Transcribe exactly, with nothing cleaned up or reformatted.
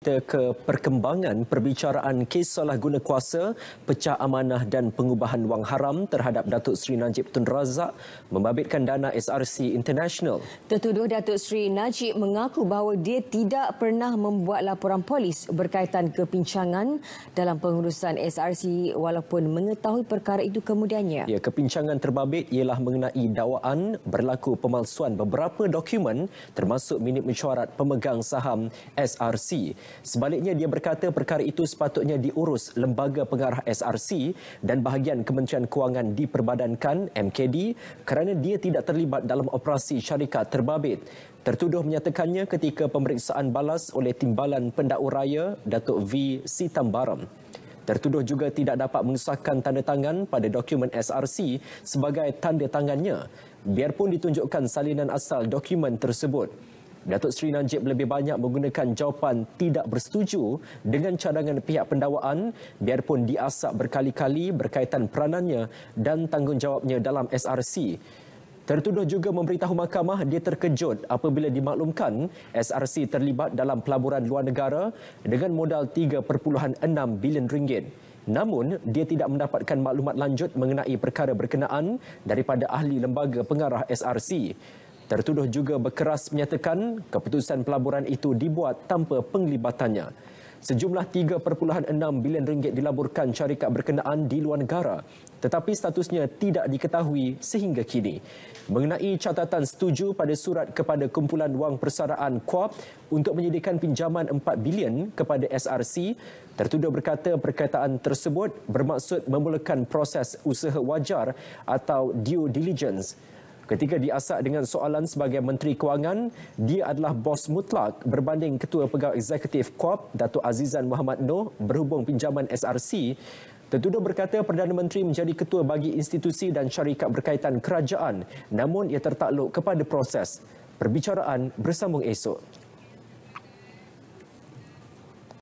Kita ke perkembangan perbicaraan kes salah guna kuasa, pecah amanah dan pengubahan wang haram terhadap Datuk Seri Najib Tun Razak membabitkan dana S R C International. Tertuduh Datuk Seri Najib mengaku bahawa dia tidak pernah membuat laporan polis berkaitan kepincangan dalam pengurusan S R C walaupun mengetahui perkara itu kemudiannya. Ya, kepincangan terbabit ialah mengenai dakwaan berlaku pemalsuan beberapa dokumen termasuk minit mesyuarat pemegang saham S R C. Sebaliknya, dia berkata perkara itu sepatutnya diurus Lembaga Pengarah S R C dan bahagian Kementerian Kewangan diperbadankan M K D kerana dia tidak terlibat dalam operasi syarikat terbabit. Tertuduh menyatakannya ketika pemeriksaan balas oleh Timbalan Pendakwa Raya Datuk V. Sitambaram. Tertuduh juga tidak dapat mengesahkan tanda tangan pada dokumen S R C sebagai tanda tangannya, biarpun ditunjukkan salinan asal dokumen tersebut. Datuk Seri Najib lebih banyak menggunakan jawapan tidak bersetuju dengan cadangan pihak pendakwaan biarpun diasap berkali-kali berkaitan peranannya dan tanggungjawabnya dalam S R C. Tertuduh juga memberitahu mahkamah dia terkejut apabila dimaklumkan S R C terlibat dalam pelaburan luar negara dengan modal tiga perpuluhan enam bilion ringgit. Namun, dia tidak mendapatkan maklumat lanjut mengenai perkara berkenaan daripada ahli Lembaga Pengarah S R C. Tertuduh juga berkeras menyatakan keputusan pelaburan itu dibuat tanpa penglibatannya. Sejumlah tiga perpuluhan enam bilion ringgit dilaburkan syarikat berkenaan di luar negara, tetapi statusnya tidak diketahui sehingga kini. Mengenai catatan setuju pada surat kepada kumpulan wang persaraan K U A P untuk menyediakan pinjaman empat bilion kepada S R C, tertuduh berkata perkataan tersebut bermaksud memulakan proses usaha wajar atau due diligence. Ketika diasak dengan soalan sebagai Menteri Kewangan, dia adalah bos mutlak berbanding Ketua Pegawai Eksekutif K U A P, Datuk Azizan Mohamad Noor, berhubung pinjaman S R C. Tertuduh berkata Perdana Menteri menjadi ketua bagi institusi dan syarikat berkaitan kerajaan, namun ia tertakluk kepada proses. Perbicaraan bersambung esok.